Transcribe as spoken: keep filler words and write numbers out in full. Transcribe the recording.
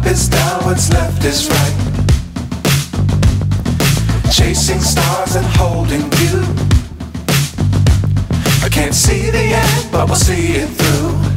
is down, what's left is right. Chasing stars and holding you. I can't see the end, but we'll see it through.